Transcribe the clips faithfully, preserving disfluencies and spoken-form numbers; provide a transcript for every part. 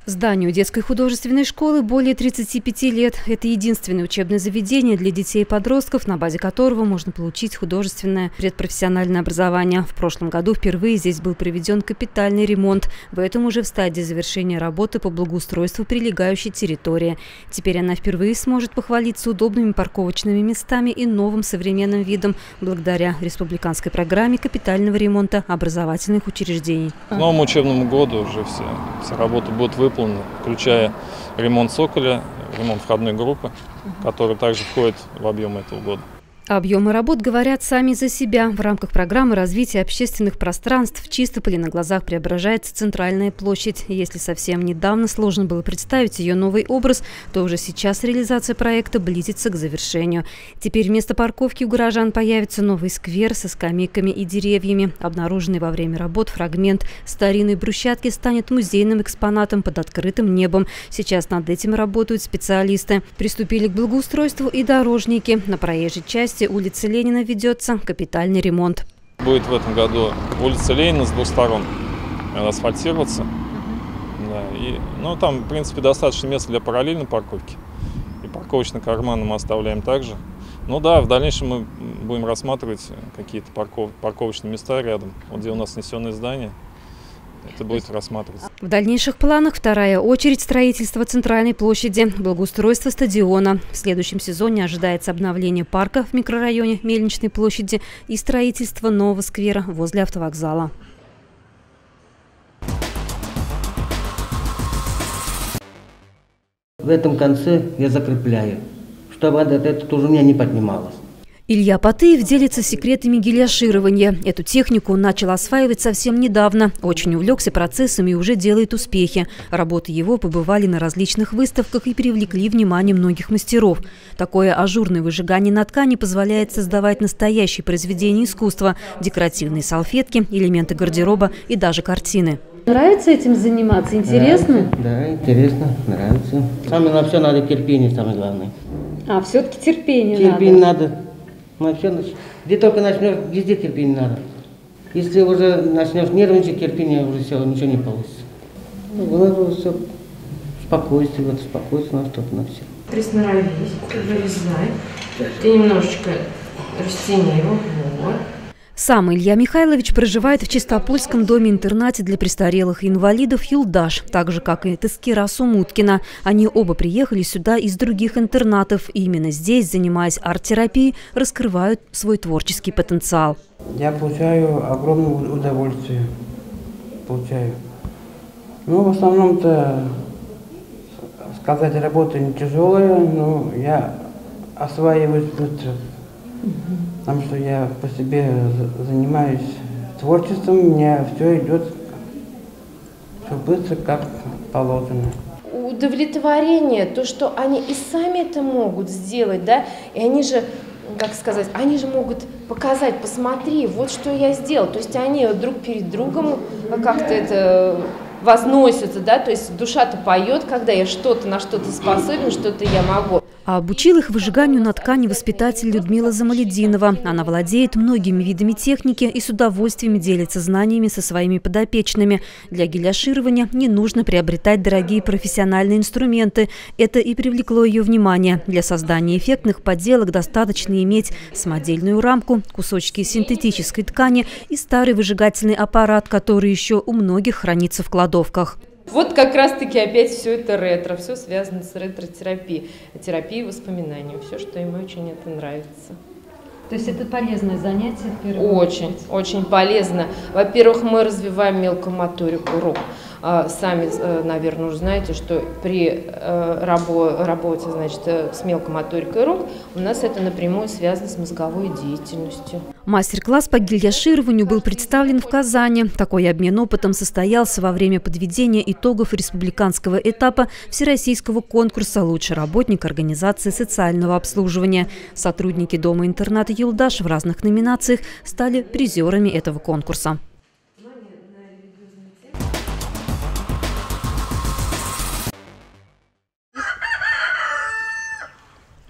Зданию детской художественной школы более тридцати пяти лет. Это единственное учебное заведение для детей и подростков, на базе которого можно получить художественное предпрофессиональное образование. В прошлом году впервые здесь был проведен капитальный ремонт. В этом уже в стадии завершения работы по благоустройству прилегающей территории. Теперь она впервые сможет похвалиться удобными парковочными местами и новым современным видом благодаря республиканской программе капитального ремонта образовательных учреждений. К новому учебному году уже все, все работы будут выполнены, включая ремонт цоколя, ремонт входной группы, который также входит в объем этого года. Объемы работ говорят сами за себя. В рамках программы развития общественных пространств в Чистополе на глазах преображается центральная площадь. Если совсем недавно сложно было представить ее новый образ, то уже сейчас реализация проекта близится к завершению. Теперь вместо парковки у горожан появится новый сквер со скамейками и деревьями. Обнаруженный во время работ фрагмент старинной брусчатки станет музейным экспонатом под открытым небом. Сейчас над этим работают специалисты. Приступили к благоустройству и дорожники. На проезжей части улицы Ленина ведется капитальный ремонт. Будет в этом году улица Ленина с двух сторон асфальтироваться. Uh-huh. Да, и, ну, там, в принципе, достаточно места для параллельной парковки. И парковочный карман мы оставляем также. Ну да, в дальнейшем мы будем рассматривать какие-то парков, парковочные места рядом, вот где у нас снесенные здания. Это будет рассматриваться. В дальнейших планах вторая очередь строительства центральной площади, благоустройство стадиона. В следующем сезоне ожидается обновление парка в микрорайоне Мельничной площади и строительство нового сквера возле автовокзала. В этом конце я закрепляю, чтобы это тоже у меня не поднималось. Илья Потыев делится секретами гильяширования. Эту технику он начал осваивать совсем недавно. Очень увлекся процессом и уже делает успехи. Работы его побывали на различных выставках и привлекли внимание многих мастеров. Такое ажурное выжигание на ткани позволяет создавать настоящие произведения искусства, декоративные салфетки, элементы гардероба и даже картины. Нравится этим заниматься? Интересно? Нравится, да, интересно, нравится. Самое на все надо терпение, самое главное. А, все-таки терпение, терпение надо. надо. Где только начнешь, везде терпение надо. Если уже начнешь нервничать, терпение уже все, ничего не получится. Ну, надо все спокойствие, вот спокойствие на что-то, на все. Приноровись, вырезай. Ты немножечко растяни его. Вот. Сам Илья Михайлович проживает в Чистопольском доме-интернате для престарелых и инвалидов «Юлдаш», так же, как и Тескира Сумуткина. Они оба приехали сюда из других интернатов. И именно здесь, занимаясь арт-терапией, раскрывают свой творческий потенциал. Я получаю огромное удовольствие. Получаю. Ну, в основном-то, сказать, работа не тяжелая, но я осваиваюсь быстро. Потому что я по себе занимаюсь творчеством, у меня все идет все быстро, как положено. Удовлетворение, то, что они и сами это могут сделать, да, и они же, как сказать, они же могут показать, посмотри, вот что я сделал. То есть они друг перед другом как-то это возносятся, да, то есть душа-то поет, когда я что-то на что-то способен, что-то я могу. А обучил их выжиганию на ткани воспитатель Людмила Замалединова. Она владеет многими видами техники и с удовольствием делится знаниями со своими подопечными. Для гильяширования не нужно приобретать дорогие профессиональные инструменты. Это и привлекло ее внимание. Для создания эффектных подделок достаточно иметь самодельную рамку, кусочки синтетической ткани и старый выжигательный аппарат, который еще у многих хранится в кладовках. Вот как раз-таки опять все это ретро, все связано с ретро-терапией, терапией воспоминаний, все, что им очень это нравится. То есть это полезное занятие? Очень, очень полезно. Во-первых, мы развиваем мелкую моторику рук. Сами, наверное, уже знаете, что при работе, значит, с мелкой моторикой рук у нас это напрямую связано с мозговой деятельностью. Мастер-класс по гильяшированию был представлен в Казани. Такой обмен опытом состоялся во время подведения итогов республиканского этапа всероссийского конкурса «Лучший работник организации социального обслуживания». Сотрудники дома-интерната «Юлдаш» в разных номинациях стали призерами этого конкурса.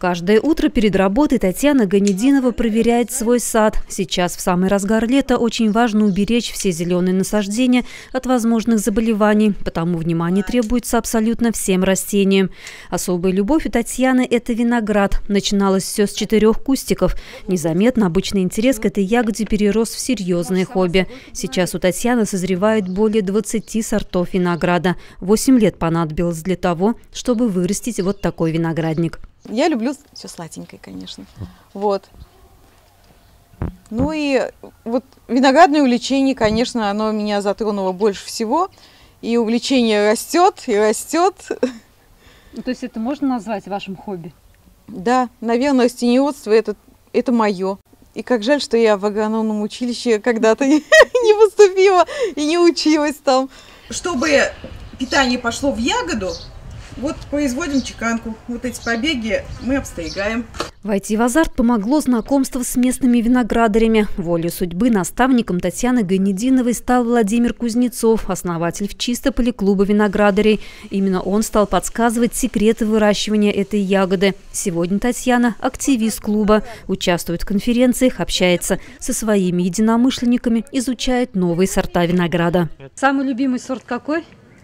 Каждое утро перед работой Татьяна Ганединова проверяет свой сад. Сейчас, в самый разгар лета, очень важно уберечь все зеленые насаждения от возможных заболеваний, потому внимание требуется абсолютно всем растениям. Особая любовь у Татьяны – это виноград. Начиналось все с четырех кустиков. Незаметно обычный интерес к этой ягоде перерос в серьезное хобби. Сейчас у Татьяны созревает более двадцати сортов винограда. Восемь лет понадобилось для того, чтобы вырастить вот такой виноградник. Я люблю все сладенькое, конечно. Вот. Ну и вот виноградное увлечение, конечно, оно меня затронуло больше всего. И увлечение растет, и растет. То есть это можно назвать вашим хобби? Да, наверное, растениеводство это, это мое. И как жаль, что я в агрономном училище когда-то не поступила и не училась там. Чтобы питание пошло в ягоду, вот производим чеканку. Вот эти побеги мы обстригаем. Войти в азарт помогло знакомство с местными виноградарями. Волей судьбы наставником Татьяны Ганединовой стал Владимир Кузнецов, основатель в Чистополе клуба виноградарей. Именно он стал подсказывать секреты выращивания этой ягоды. Сегодня Татьяна – активист клуба, участвует в конференциях, общается со своими единомышленниками, изучает новые сорта винограда. Самый любимый сорт какой?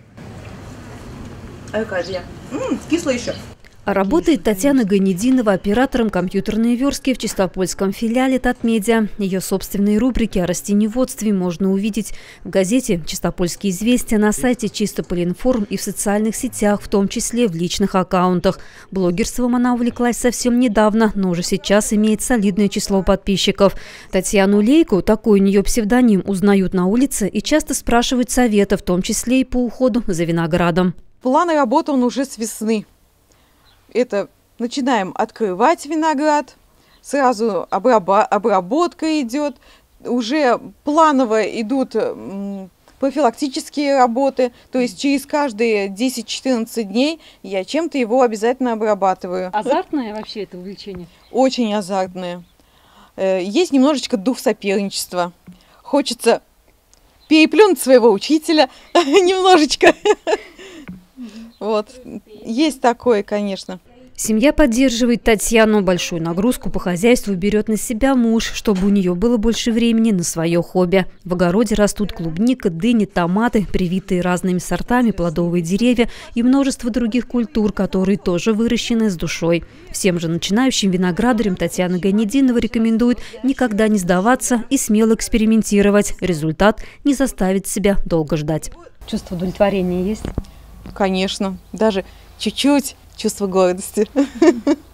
Акадия. М-м, кисло еще. Работает Татьяна Ганединова оператором компьютерной верстки в чистопольском филиале Татмедиа. Ее собственные рубрики о растениеводстве можно увидеть в газете «Чистопольские известия», на сайте Чистополинформ и в социальных сетях, в том числе в личных аккаунтах. Блогерством она увлеклась совсем недавно, но уже сейчас имеет солидное число подписчиков. Татьяну Лейку, такой у нее псевдоним, узнают на улице и часто спрашивают совета, в том числе и по уходу за виноградом. План работы он уже с весны. Это начинаем открывать виноград, сразу обраба- обработка идет, уже планово идут м, профилактические работы, то есть через каждые десять-четырнадцать дней я чем-то его обязательно обрабатываю. Азартное вообще это увлечение? Очень азартное. Э, есть немножечко дух соперничества. Хочется переплюнуть своего учителя немножечко. Вот, есть такое, конечно. Семья поддерживает Татьяну. Большую нагрузку по хозяйству берет на себя муж, чтобы у нее было больше времени на свое хобби. В огороде растут клубника, дыни, томаты, привитые разными сортами плодовые деревья и множество других культур, которые тоже выращены с душой. Всем же начинающим виноградарям Татьяна Ганединова рекомендует никогда не сдаваться и смело экспериментировать. Результат не заставит себя долго ждать. Чувство удовлетворения есть? Конечно, даже чуть-чуть чувство гордости.